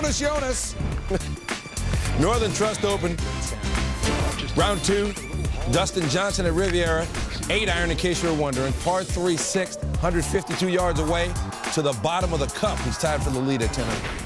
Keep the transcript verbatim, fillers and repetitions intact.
Jonas, Jonas. Northern Trust Open. Round two. Dustin Johnson at Riviera. Eight iron, in case you're wondering. Par three, sixth, one hundred fifty-two yards away to the bottom of the cup. He's tied for the lead at ten under.